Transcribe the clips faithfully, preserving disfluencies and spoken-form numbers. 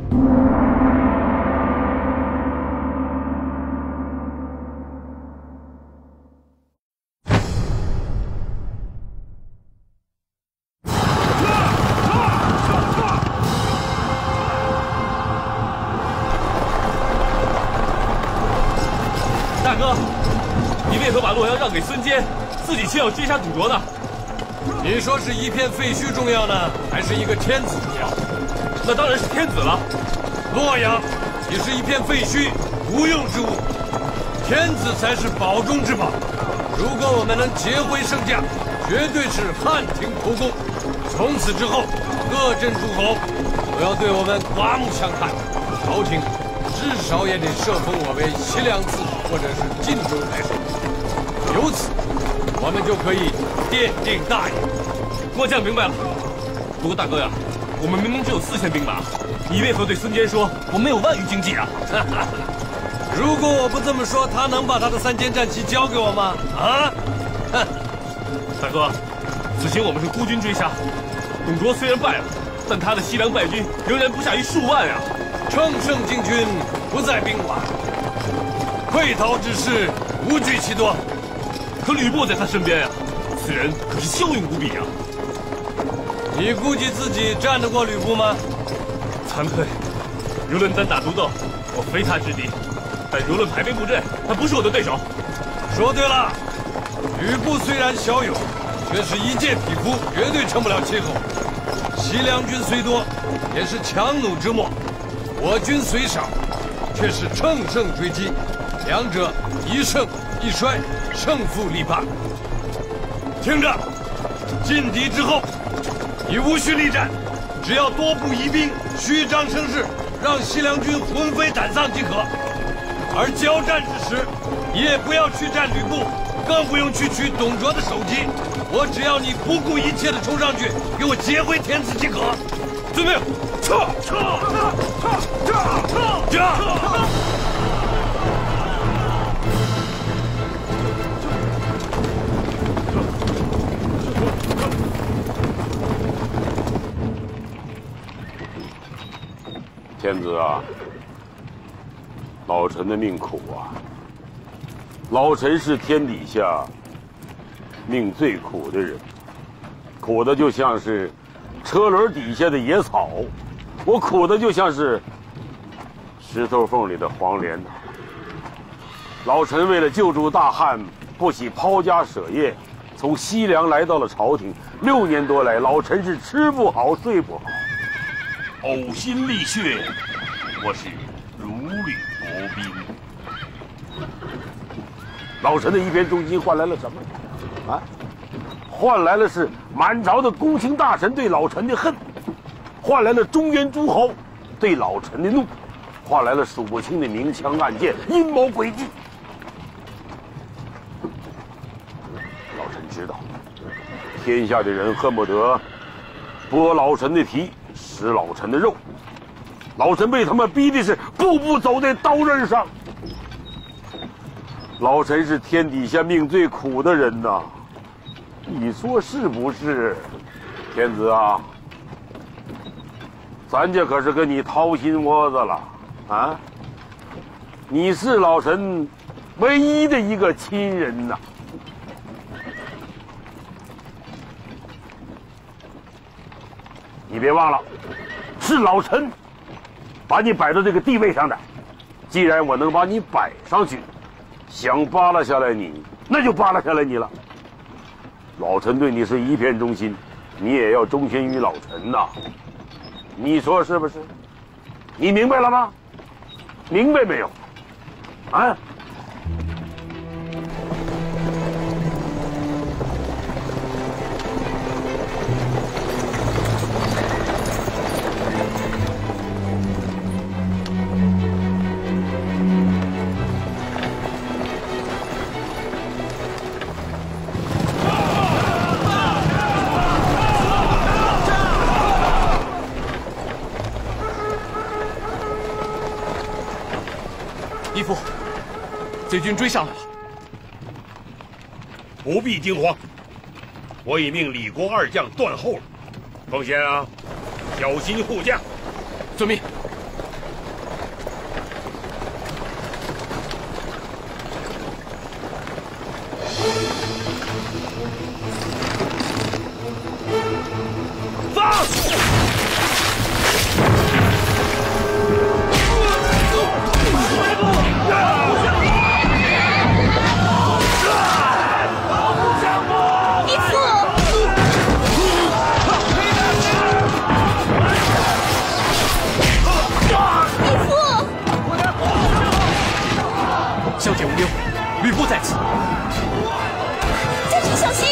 大哥，你为何把洛阳让给孙坚，自己却要追杀董卓呢？ 你说是一片废墟重要呢，还是一个天子重要？ 那当然是天子了。 洛阳也是一片废墟，无用之物，天子才是宝中之宝。如果我们能劫回圣驾，绝对是汉庭国公。从此之后，各镇诸侯都要对我们刮目相看，朝廷至少也得册封我为西凉刺史或者是晋州太守。由此，我们就可以奠定大业。 末将明白了。不过大哥呀，我们明明只有四千兵马，你为何对孙坚说我们有万余精骑啊？ 如果我不这么说，他能把他的三千战旗交给我吗？啊！哼！ 大哥，此行我们是孤军追杀，董卓虽然败了，但他的西凉败军仍然不下于数万啊！ 乘胜进军不在兵寡，溃逃之势无惧其多。 可吕布在他身边呀、啊，此人可是骁勇无比啊！ 你估计自己战得过吕布吗？ 惭愧，如论单打独斗，我非他之敌；但如论排兵布阵，他不是我的对手。 说对了，吕布虽然骁勇，却是一介匹夫，绝对成不了气候。西凉军虽多，也是强弩之末；我军虽少，却是乘胜追击，两者一胜一衰，胜负立判。听着，进敌之后，你无需力战，只要多布疑兵，虚张声势，让西凉军魂飞胆丧即可。而交战之时，你也不要去战吕布，更不用去取董卓的首级。我只要你不顾一切的冲上去，给我劫回天子即可。遵命，撤！撤！撤！撤！撤！ 天子啊，老臣的命苦啊！老臣是天底下命最苦的人，苦的就像是车轮底下的野草，我苦的就像是石头缝里的黄连呐。老臣为了救助大汉，不惜抛家舍业，从西凉来到了朝廷。六年多来，老臣是吃不好睡不好，呕心沥血，我是如履薄冰。老臣的一片忠心换来了什么？啊，换来了是满朝的公卿大臣对老臣的恨，换来了中原诸侯对老臣的怒，换来了数不清的明枪暗箭、阴谋诡计。老臣知道，天下的人恨不得剥老臣的皮，吃老臣的肉。老臣被他们逼的是步步走在刀刃上。老臣是天底下命最苦的人呐，你说是不是？天子啊，咱家可是跟你掏心窝子了啊！你是老臣唯一的一个亲人呐。你别忘了，是老臣把你摆到这个地位上的。既然我能把你摆上去，想扒拉下来你，那就扒拉下来你了。老臣对你是一片忠心，你也要忠心于老臣呐。你说是不是？你明白了吗？明白没有？啊？ 义父，贼军追上来了。 不必惊慌，我已命李国二将断后了。奉先啊，小心护驾。 遵命。 部在此。 将军小心！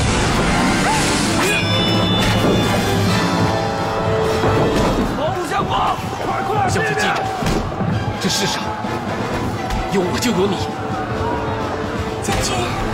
保护相国，快快！小姐记着，这世上有我就有你。 将军。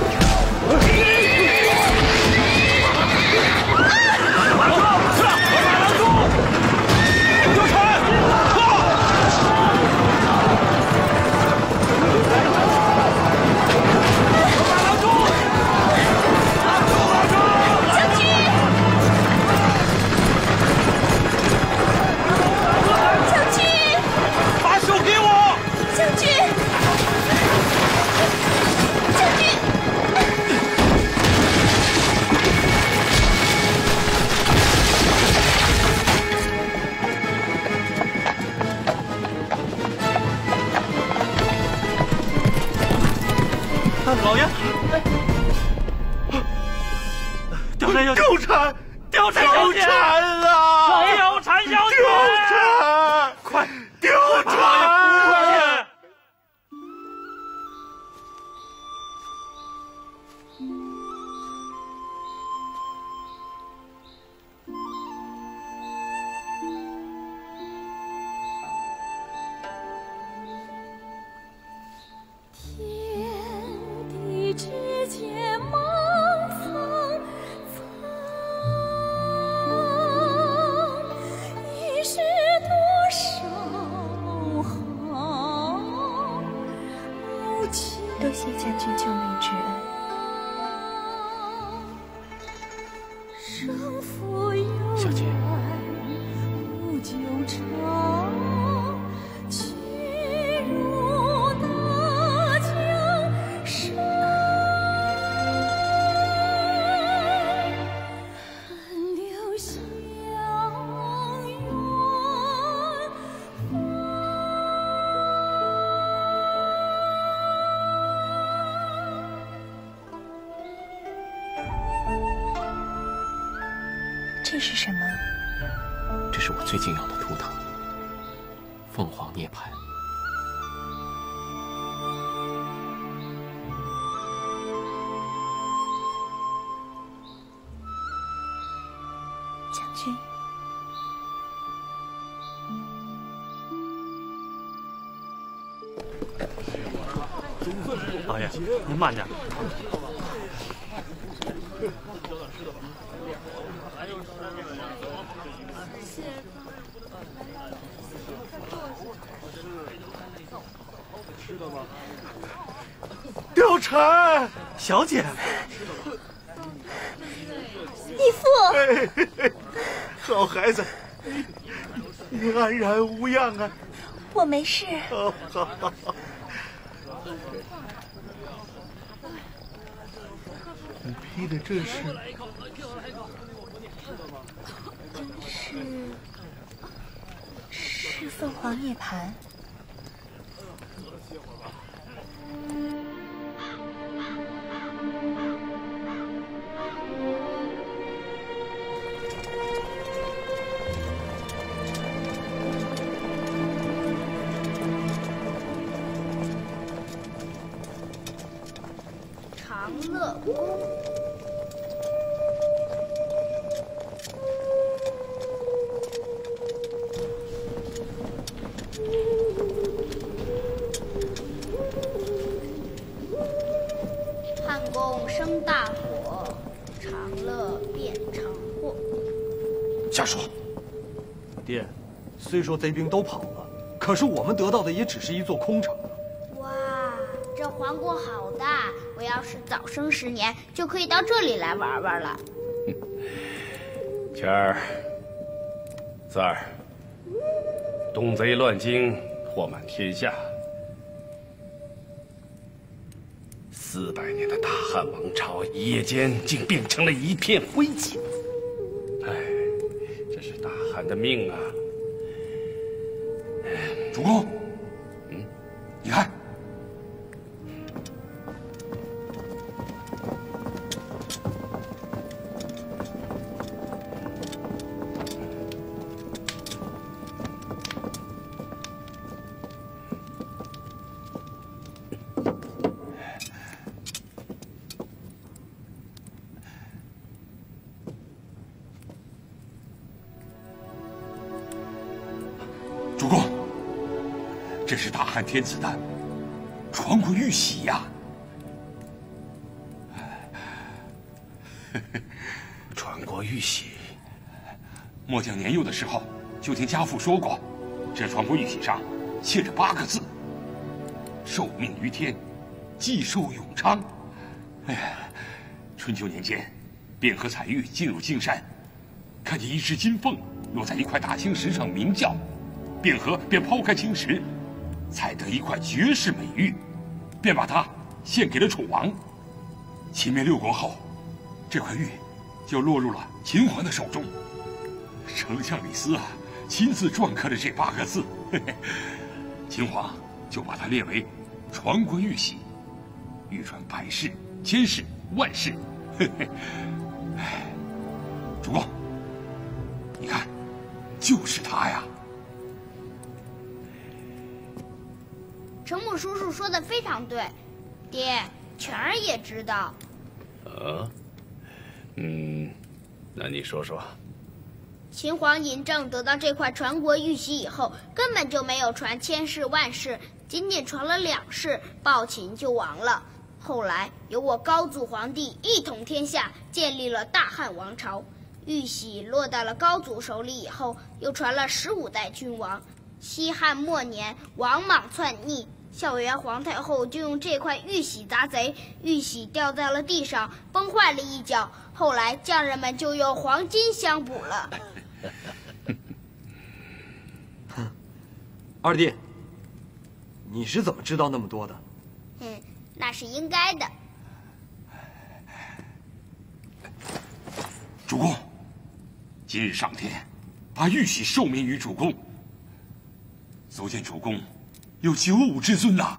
老爷，貂蝉小姐，貂蝉，貂蝉小姐，貂蝉啊！貂蝉小姐，貂蝉，快，貂蝉！老爷， 之间茫苍苍，已是多少好情。多谢将军救命之恩。生父有爱无纠缠，去如大江山。 这是什么？ 这是我最敬仰的图腾——凤凰涅槃。 将军， 老爷，您慢点。 貂蝉小姐， 义父， 好孩子，你你安然无恙啊！ 我没事。 哦，好好好。你披的这是？ 是是凤凰涅槃。 长乐宫。汉宫生大火，长乐变长祸。 瞎说！ 爹，虽说贼兵都跑了，可是我们得到的也只是一座空城啊。 哇，这皇宫好大！我要是早生十年，就可以到这里来玩玩了。 谦儿，三儿，东贼乱京，祸满天下，四百年的大汉王朝，一夜间竟变成了一片灰烬。哎，这是大汉的命啊！ 主公，嗯，你看。 主公，这是大汉天子的传国玉玺呀！ 传国玉玺。 末将年幼的时候就听家父说过，这传国玉玺上写着八个字：“受命于天，既寿永昌。”哎呀，春秋年间，卞和彩玉进入京山，看见一只金凤落在一块大青石上鸣叫，卞和便抛开青石，采得一块绝世美玉，便把它献给了楚王。秦灭六国后，这块玉就落入了秦皇的手中。丞相李斯啊，亲自篆刻了这八个字，嘿嘿，秦皇就把它列为传国玉玺，玉传百世、千世、万世。嘿嘿，哎，主公，你看，就是它呀。 程母叔叔说的非常对，爹，全儿也知道。 啊，嗯，那你说说。 秦皇嬴政得到这块传国玉玺以后，根本就没有传千世万世，仅仅传了两世，暴秦就亡了。后来由我高祖皇帝一统天下，建立了大汉王朝。玉玺落到了高祖手里以后，又传了十五代君王。西汉末年，王莽篡逆，孝元皇太后就用这块玉玺砸贼，玉玺掉在了地上，崩坏了一角。后来匠人们就用黄金相补了。 哼，二弟，你是怎么知道那么多的？ 嗯，那是应该的。 主公，今日上天把玉玺授命于主公，足见主公有九五之尊呐。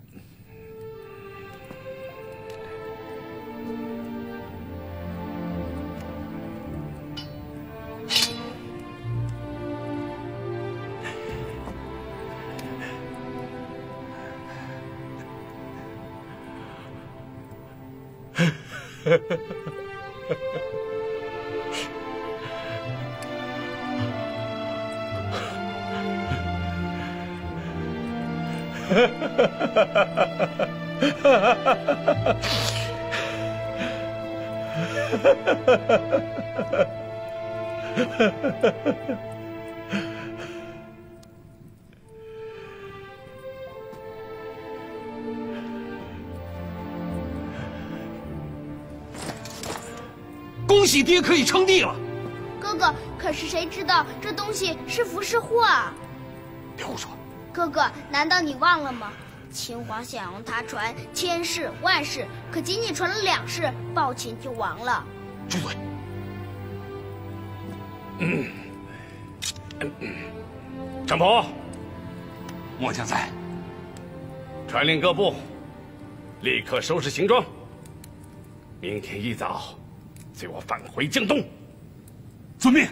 恭喜爹可以称帝了。 哥哥，可是谁知道这东西是福是祸啊？ 别胡说。 哥哥，难道你忘了吗？秦皇想用它传千世万世，可仅仅传了两世，暴秦就亡了。 住嘴！ 嗯，程普， 末将在。 传令各部，立刻收拾行装，明天一早随我返回江东。 遵命。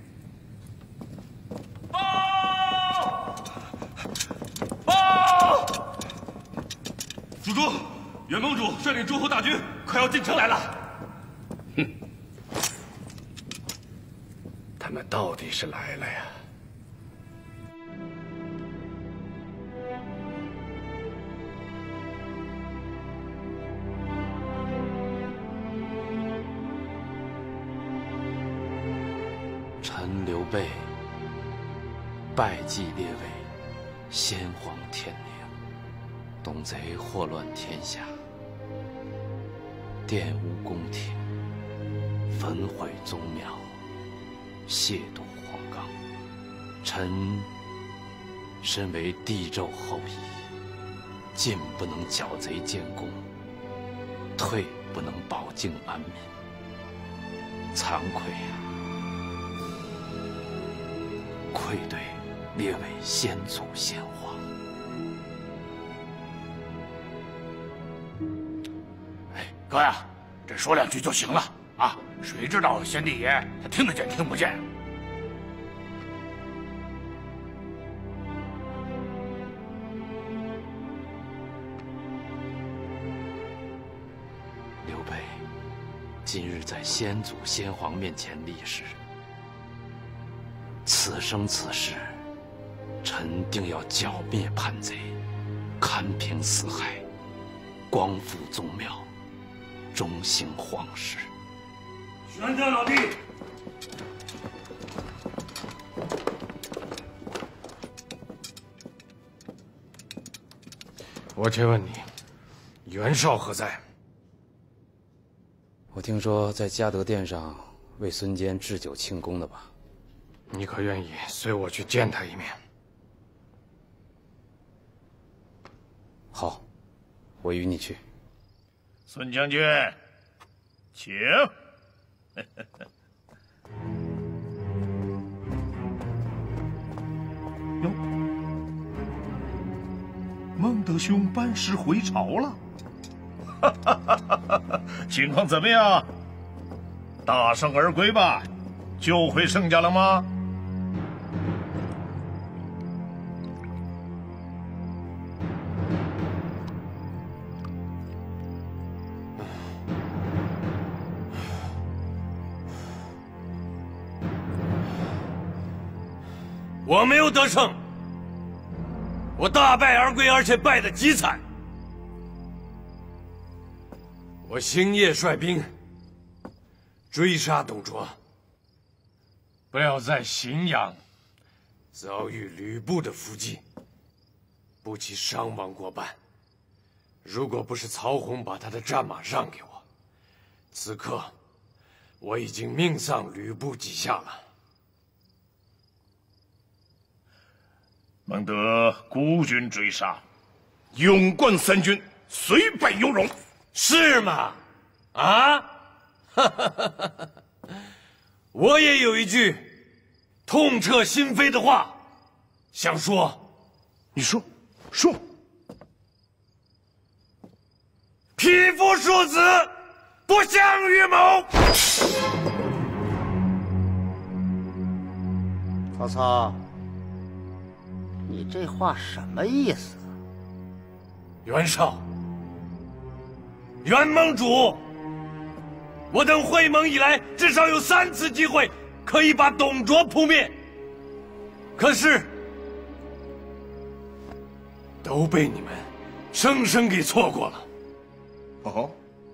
主公，元盟主率领诸侯大军快要进城来了。 哼，他们到底是来了呀？ 臣刘备拜祭列位，先皇天命。董贼祸乱天下，玷污宫廷，焚毁宗庙，亵渎皇纲。臣身为帝胄后裔，进不能剿贼建功，退不能保境安民，惭愧呀、啊！愧对列位先祖先皇。 哥呀，这说两句就行了啊！谁知道先帝爷他听得见听不见？ 刘备今日在先祖先皇面前立誓，此生此世， 臣定要剿灭叛贼，勘平四海，光复宗庙，中兴皇室。 宣战老弟！我且问你，袁绍何在？ 我听说在嘉德殿上为孙坚置酒庆功的吧？ 你可愿意随我去见他一面？ 好，我与你去。 孙将军，请。 哟，孟德兄班师回朝了。哈哈哈哈哈！情况怎么样？大胜而归吧？救回圣家了吗？ 我没有得胜，我大败而归，而且败得极惨。我星夜率兵追杀董卓，不料在荥阳遭遇吕布的伏击，不期伤亡过半。如果不是曹洪把他的战马让给我，此刻我已经命丧吕布几下了。 孟德孤军追杀，勇冠三军，虽败犹荣， 是吗？啊？我也有一句痛彻心扉的话想说。 你说，说。 匹夫庶子，不相与谋。 曹操。你这话什么意思？ 袁绍，袁盟主，我等会盟以来，至少有三次机会可以把董卓扑灭，可是都被你们生生给错过了。 哦，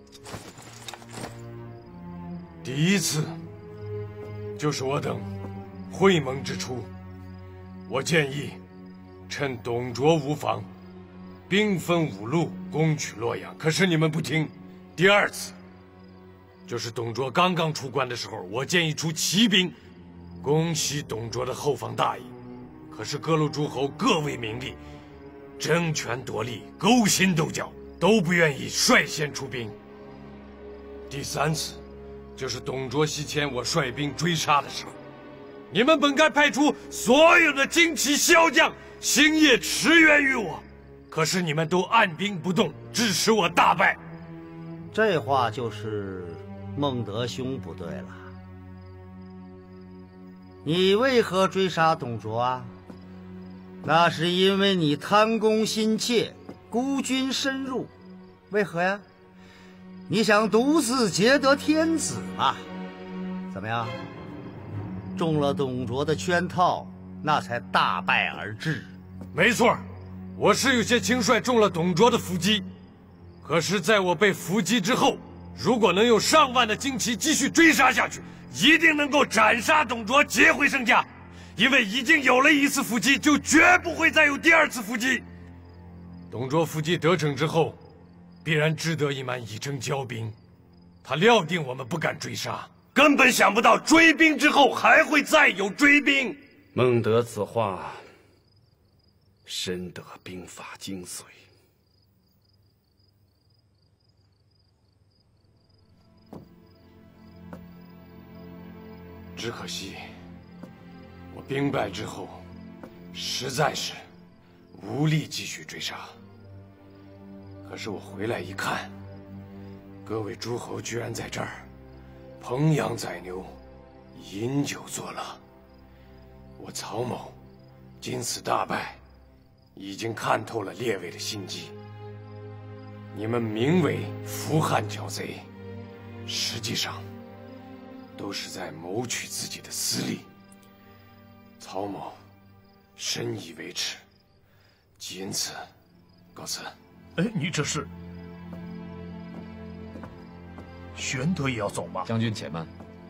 第一次就是我等会盟之初，我建议趁董卓无防，兵分五路攻取洛阳，可是你们不听。第二次就是董卓刚刚出关的时候，我建议出骑兵攻袭董卓的后方大营，可是各路诸侯各为名利，争权夺利，勾心斗角，都不愿意率先出兵。第三次就是董卓西迁，我率兵追杀的时候，你们本该派出所有的精骑骁将，星夜驰援于我，可是你们都按兵不动，致使我大败。 这话就是孟德兄不对了。你为何追杀董卓啊？那是因为你贪功心切，孤军深入。为何呀？你想独自劫得天子嘛？怎么样？中了董卓的圈套，那才大败而至。 没错，我是有些轻率中了董卓的伏击，可是在我被伏击之后，如果能用上万的精骑继续追杀下去，一定能够斩杀董卓，劫回圣家。因为已经有了一次伏击，就绝不会再有第二次伏击。董卓伏击得逞之后，必然志得意满，以征骄兵。他料定我们不敢追杀，根本想不到追兵之后还会再有追兵。 孟德此话深得兵法精髓。 只可惜，我兵败之后，实在是无力继续追杀。可是我回来一看，各位诸侯居然在这儿烹羊宰牛，饮酒作乐。我曹某今次大败，已经看透了列位的心机。你们名为扶汉剿贼，实际上都是在谋取自己的私利。曹某深以为耻，仅此告辞。 哎，你这是？玄德也要走吗？ 将军且慢。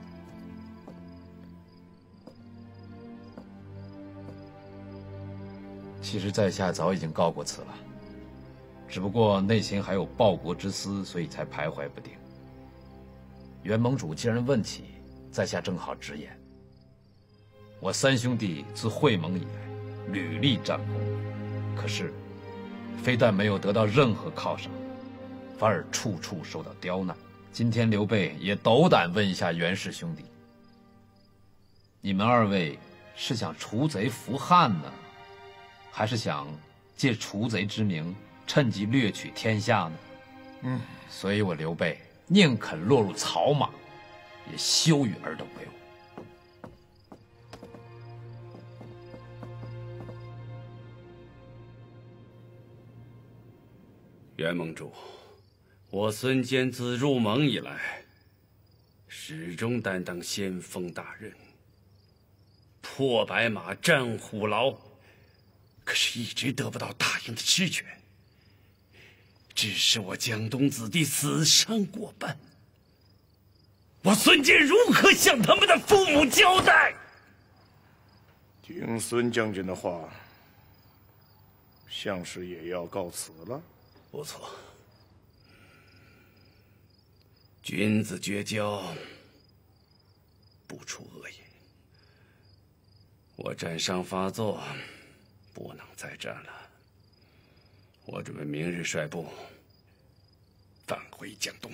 其实，在下早已经告过辞了，只不过内心还有报国之思，所以才徘徊不定。元盟主既然问起，在下正好直言。我三兄弟自会盟以来，屡立战功，可是，非但没有得到任何犒赏，反而处处受到刁难。今天刘备也斗胆问一下袁氏兄弟：你们二位是想除贼扶汉呢，还是想借除贼之名趁机掠取天下呢？ 嗯， 所以我刘备宁肯落入草莽，也羞于尔等为伍。 袁盟主，我孙坚自入盟以来，始终担当先锋大任，破白马、战虎牢，可是一直得不到大营的支援，致使我江东子弟死伤过半。我孙坚如何向他们的父母交代？ 听孙将军的话，像是也要告辞了。 不错，君子绝交，不出恶言。我战伤发作，不能再战了。我准备明日率部返回江东。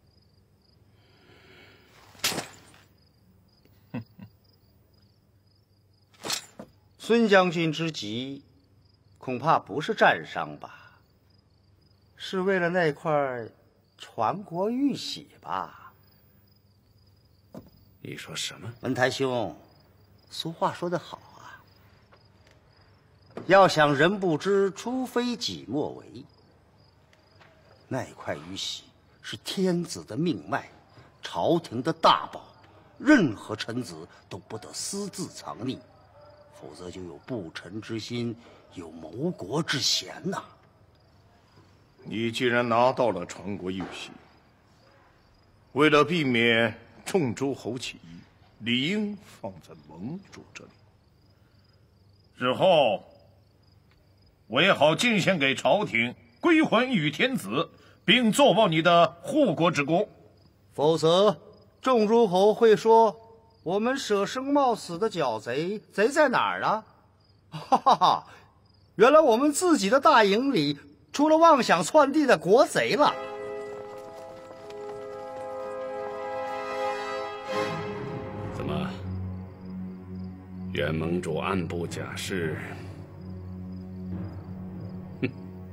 孙将军之急，恐怕不是战伤吧？是为了那块传国玉玺吧？ 你说什么？ 文台兄，俗话说得好啊，要想人不知，除非己莫为。那块玉玺是天子的命脉，朝廷的大宝，任何臣子都不得私自藏匿，否则就有不臣之心，有谋国之嫌呐、啊。 你既然拿到了传国玉玺，为了避免众诸侯起义，理应放在盟主这里。日后我也好进献给朝廷，归还与天子，并奏报你的护国之功。 否则，众诸侯会说我们舍生冒死的剿贼，贼在哪儿呢？哈哈哈！原来我们自己的大营里出了妄想篡地的国贼了。 怎么，袁盟主暗部假释？哼，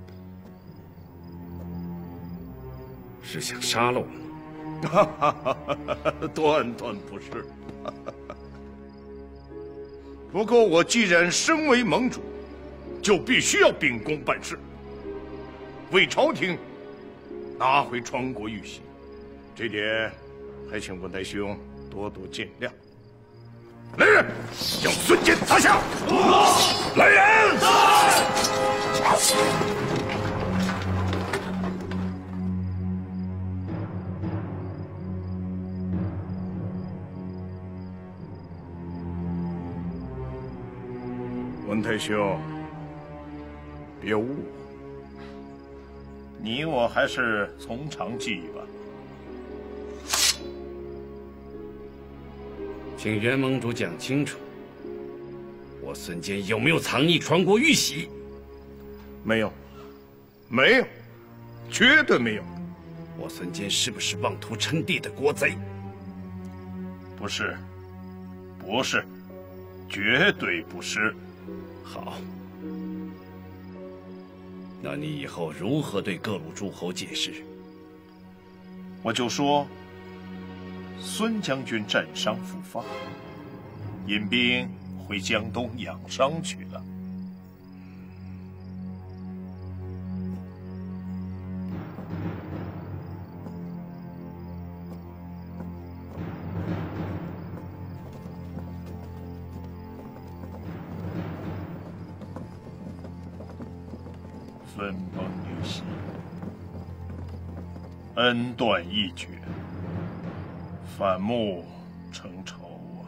是想杀了我？ 哈哈哈哈！断断不是。不过我既然身为盟主，就必须要秉公办事，为朝廷拿回传国玉玺，这点还请文台兄多多见谅。来人，将孙坚拿下！来人！文太兄，别误会，你我还是从长计议吧。 请袁盟主讲清楚，我孙坚有没有藏匿传国玉玺？ 没有，没有，绝对没有。 我孙坚是不是妄图称帝的国贼？ 不是，不是，绝对不是。 好，那你以后如何对各路诸侯解释？ 我就说，孙将军战伤复发，引兵回江东养伤去了。 分崩离析，恩断义绝，反目成仇啊！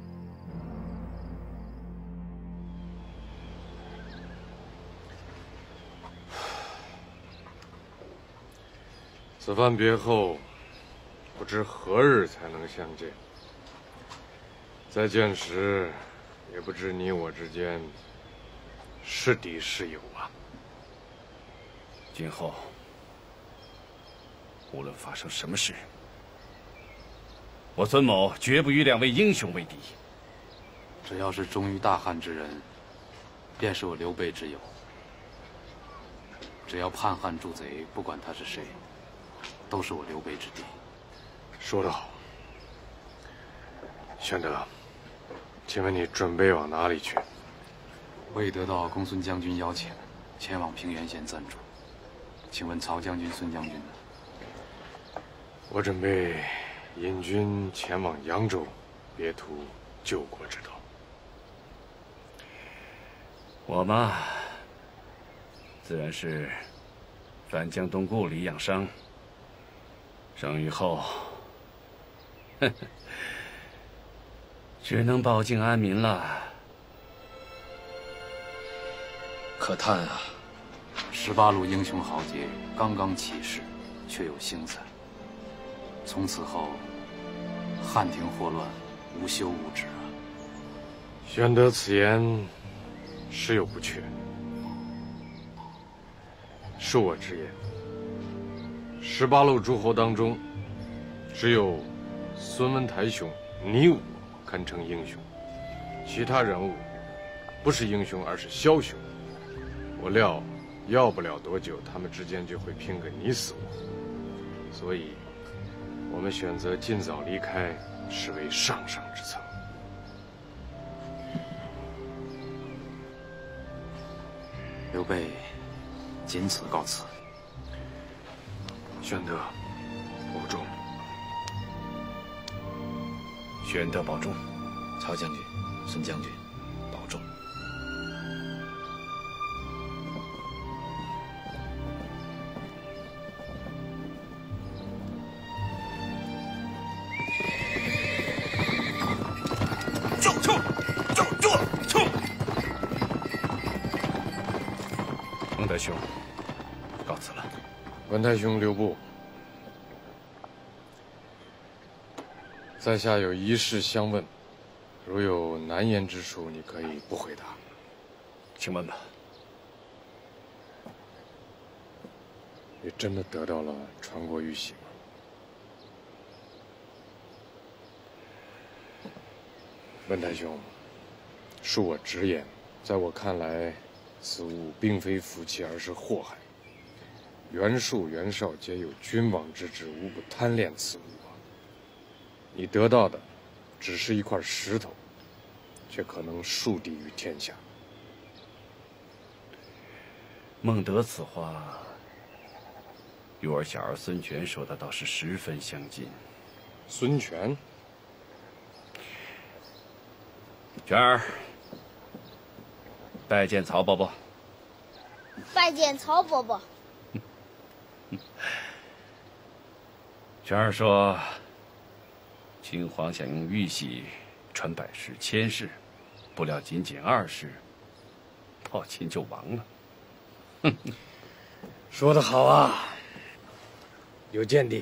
此番别后，不知何日才能相见。再见时，也不知你我之间是敌是友啊。 今后无论发生什么事，我孙某绝不与两位英雄为敌。 只要是忠于大汉之人，便是我刘备之友。只要叛汉助贼，不管他是谁，都是我刘备之敌。 说得好。玄德，请问你准备往哪里去？ 未得到公孙将军邀请，前往平原县暂住。请问曹将军、孙将军呢？ 我准备引军前往扬州，别图救国之道。 我嘛，自然是返江东故里养伤。生育后，呵呵，只能保境安民了。 可叹啊！十八路英雄豪杰刚刚起事，却有星彩。从此后，汉庭祸乱，无休无止啊！ 玄德此言实有不确。恕我直言，十八路诸侯当中，只有孙文台兄你我堪称英雄，其他人物不是英雄，而是枭雄。我料要不了多久，他们之间就会拼个你死我，所以我们选择尽早离开，实为上上之策。 刘备仅此告辞。 玄德，保重。 玄德保重。 曹将军、孙将军，保重。 救救救救救！ 孟德兄，告辞了。 文太兄留步。在下有一事相问，如有难言之处，你可以不回答。 请问吧。 你真的得到了传国玉玺吗？文太兄，恕我直言，在我看来，此物并非福气，而是祸害。袁术、袁绍皆有君王之志，无不贪恋此物啊。你得到的只是一块石头，却可能树敌于天下。 孟德此话，与我小儿孙权说的倒是十分相近。 孙权， 权儿，拜见曹伯伯。 拜见曹伯伯。 权儿说，秦皇想用玉玺传百世千世，不料仅仅二世，暴秦就亡了。哼， 说得好啊，有见地。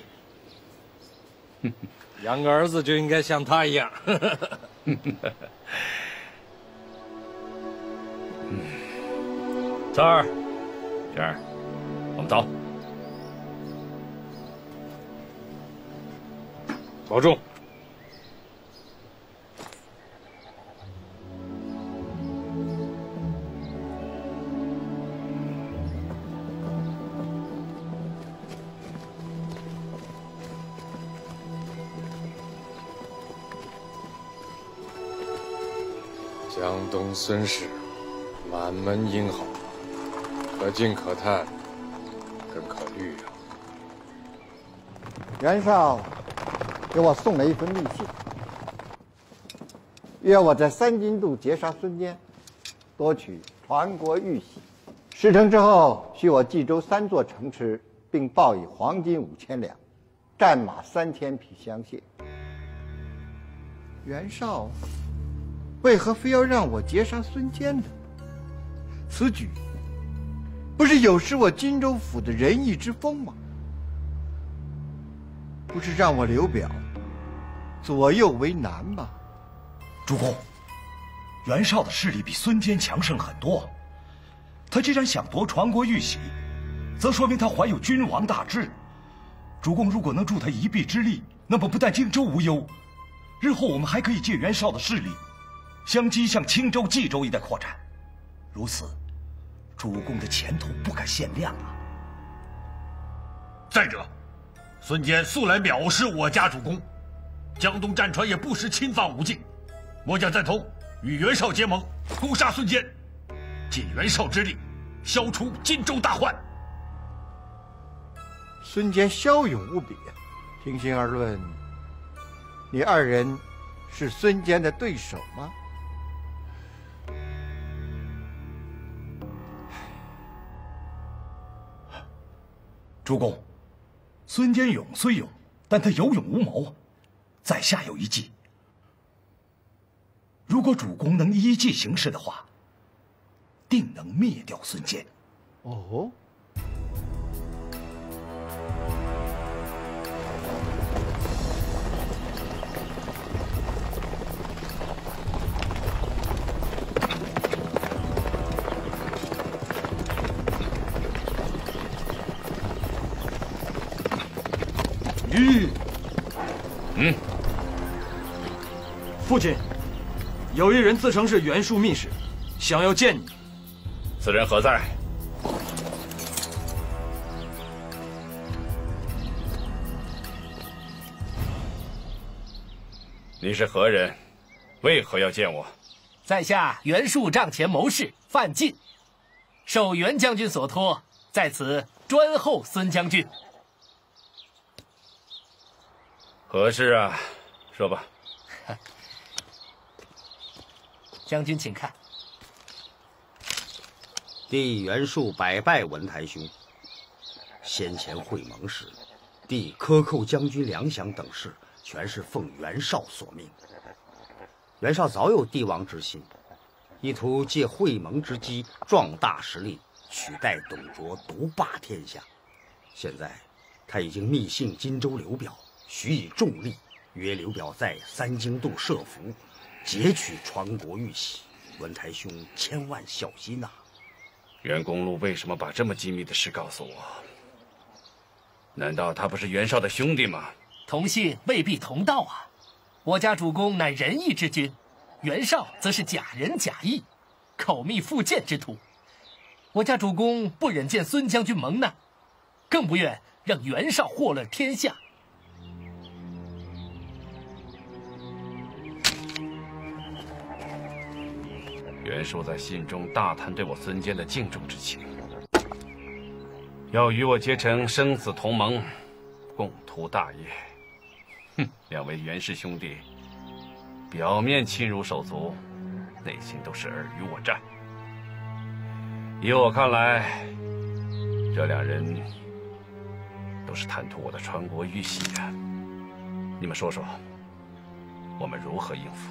养个儿子就应该像他一样。 三儿，娟儿，我们走。 保重。江东孙氏，满门英豪，可敬可叹，更可虑啊。 袁绍给我送了一封密信，约我在三津渡截杀孙坚，夺取传国玉玺， 事成之后，许我冀州三座城池，并报以黄金五千两，战马三千匹相谢。袁绍为何非要让我截杀孙坚呢？此举不是有失我荆州府的仁义之风吗？不是让我刘表左右为难吗？ 主公，袁绍的势力比孙坚强盛很多。他既然想夺传国玉玺，则说明他怀有君王大志。主公如果能助他一臂之力，那么不但荆州无忧，日后我们还可以借袁绍的势力，相机向青州、冀州一带扩展。如此，主公的前途不可限量啊！ 再者，孙坚素来藐视我家主公，江东战船也不时侵犯武境。末将赞同与袁绍结盟，攻杀孙坚，借袁绍之力，消除荆州大患。 孙坚骁勇无比，平心而论，你二人是孙坚的对手吗？ 主公，孙坚勇虽勇，但他有勇无谋。在下有一计，如果主公能依计行事的话，定能灭掉孙坚。 哦。 吁， 嗯， 父亲，有一人自称是袁术密使，想要见你。 此人何在？你是何人？为何要见我？ 在下袁术帐前谋士范进，受袁将军所托，在此专候孙将军。 何事啊？说吧。 将军请看。 弟袁术百拜文台兄。先前会盟时，弟克扣将军粮饷等事，全是奉袁绍所命。袁绍早有帝王之心，意图借会盟之机壮大实力，取代董卓独霸天下。现在他已经密信荆州刘表，许以重利，约刘表在三荆渡设伏，截取传国玉玺。文台兄千万小心呐、啊！ 袁公路为什么把这么机密的事告诉我？难道他不是袁绍的兄弟吗？ 同姓未必同道啊！我家主公乃仁义之君，袁绍则是假仁假义、口蜜腹剑之徒。我家主公不忍见孙将军蒙难，更不愿让袁绍祸乱天下。 袁术在信中大谈对我孙坚的敬重之情，要与我结成生死同盟，共图大业。哼，两位袁氏兄弟，表面亲如手足，内心都是尔虞我诈。以我看来，这两人都是贪图我的传国玉玺啊！你们说说，我们如何应付？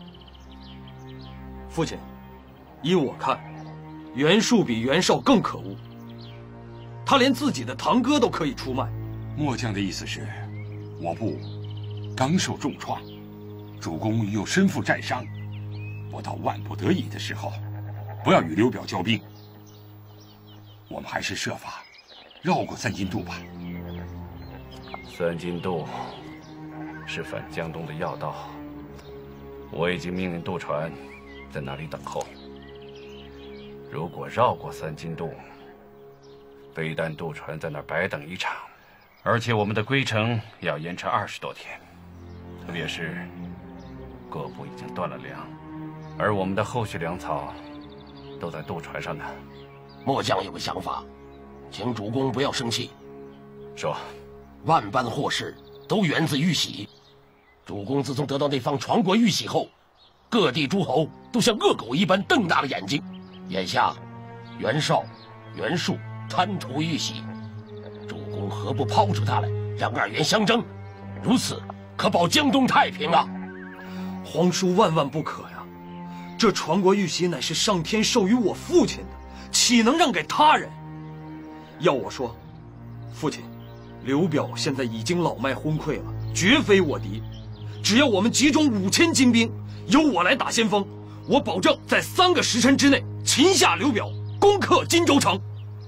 父亲，依我看，袁术比袁绍更可恶。他连自己的堂哥都可以出卖。 末将的意思是，我部刚受重创，主公又身负战伤，不到万不得已的时候，不要与刘表交兵。我们还是设法绕过三荆渡吧。 三荆渡是反江东的要道，我已经命令渡船在那里等候。如果绕过三荆渡，非但渡船在那儿白等一场，而且我们的归程也要延迟二十多天。特别是各部已经断了粮，而我们的后续粮草都在渡船上呢。 末将有个想法，请主公不要生气。 说， 万般祸事都源自玉玺。主公自从得到那方传国玉玺后，各地诸侯都像恶狗一般瞪大了眼睛。眼下，袁绍袁术贪图玉玺，主公何不抛出他来，让二袁相争？如此可保江东太平啊！ 皇叔万万不可呀！这传国玉玺乃是上天授予我父亲的，岂能让给他人？要我说，父亲，刘表现在已经老迈昏聩了，绝非我敌。只要我们集中五千精兵，由我来打先锋，我保证在三个时辰之内擒下刘表，攻克荆州城。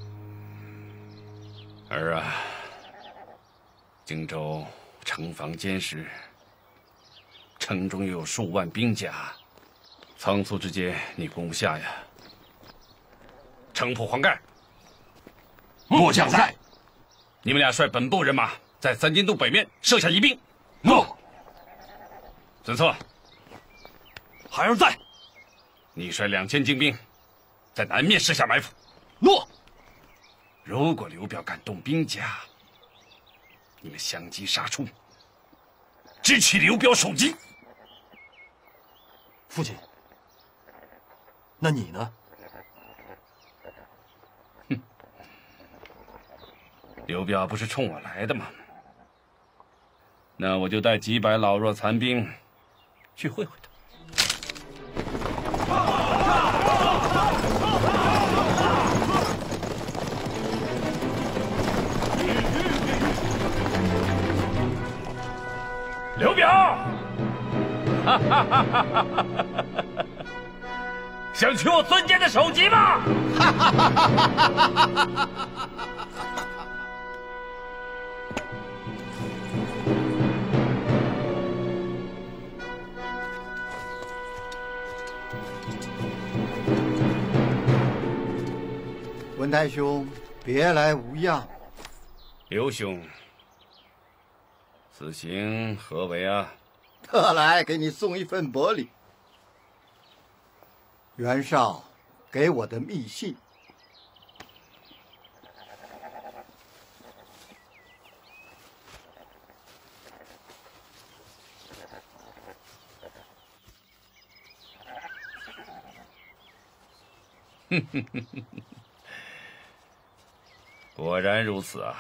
儿啊，荆州城防坚实，城中又有数万兵甲，仓促之间你攻不下呀。城破黄盖， 末将在。 你们俩率本部人马在三津渡北面设下疑兵。 诺。 孙策， 孩儿在。 你率两千精兵在南面设下埋伏。 诺。 如果刘表敢动兵甲，你们相继杀出，直取刘表首级。 父亲，那你呢？ 哼，刘表不是冲我来的吗？那我就带几百老弱残兵去会会他。刘表，哈哈哈哈哈！想取我孙坚的首级吗？哈哈哈哈哈！ 文太兄，别来无恙。 刘兄，此行何为啊？ 特来给你送一份薄礼。袁绍给我的密信。 哼哼哼哼，果然如此啊！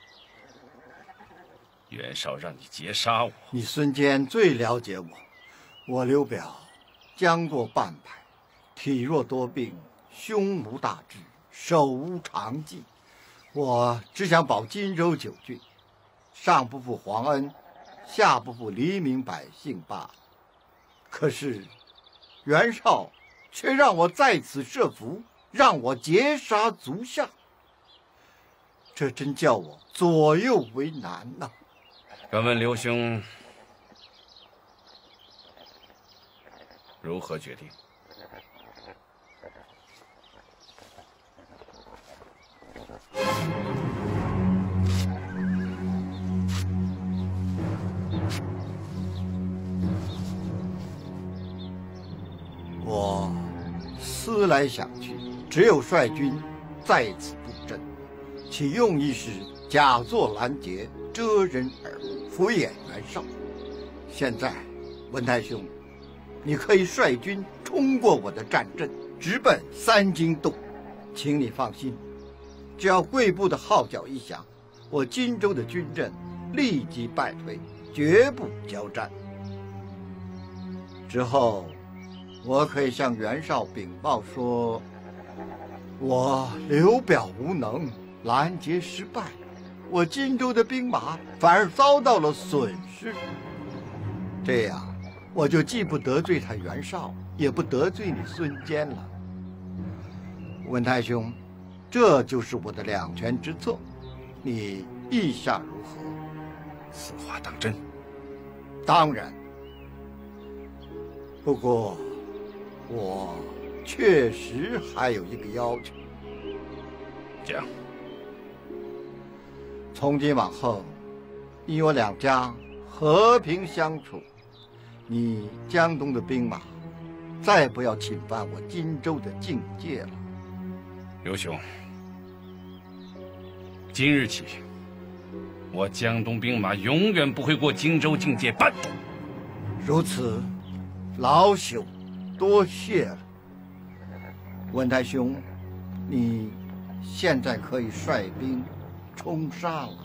袁绍让你截杀我， 你孙坚最了解我。我刘表将过半百，体弱多病，胸无大志，手无长计。我只想保荆州九郡，上不负皇恩，下不负黎民百姓罢了。可是袁绍却让我在此设伏，让我截杀族下，这真叫我左右为难呐、啊。 敢问刘兄如何决定？ 我思来想去，只有率军在此布阵，其用意是假作拦截，遮人耳目，敷衍袁绍。现在，文太兄，你可以率军冲过我的战阵，直奔三津渡。请你放心，只要贵部的号角一响，我荆州的军阵立即败退，绝不交战。之后，我可以向袁绍禀报说，我刘表无能，拦截失败，我荆州的兵马反而遭到了损失。这样，我就既不得罪他袁绍，也不得罪你孙坚了。文太兄，这就是我的两全之策，你意下如何？ 此话当真？ 当然。不过，我确实还有一个要求。 讲。 从今往后，你我两家和平相处，你江东的兵马再不要侵犯我荆州的境界了。 刘兄，今日起，我江东兵马永远不会过荆州境界半步。 如此，老朽多谢了。文太兄，你现在可以率兵冲杀了。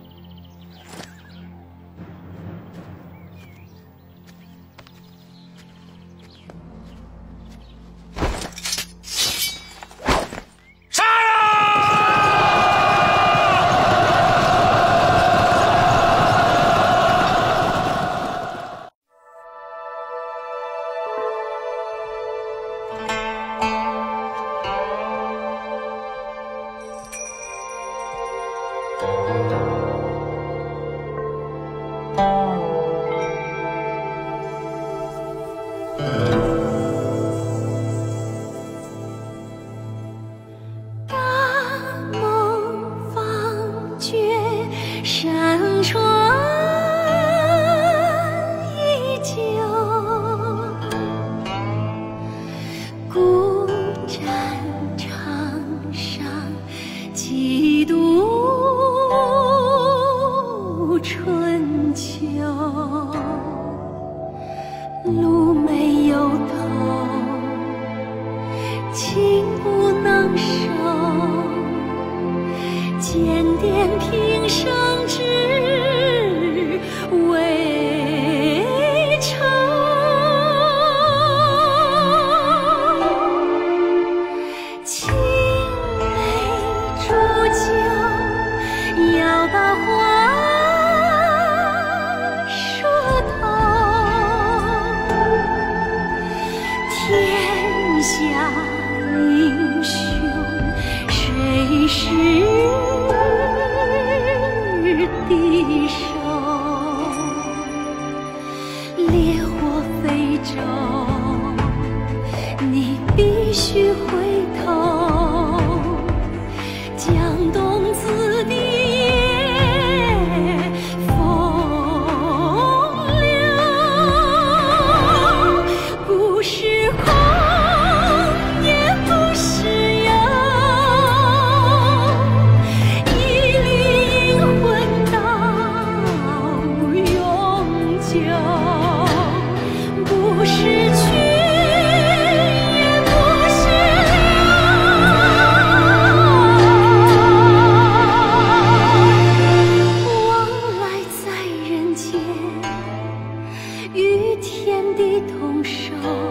与天地同寿。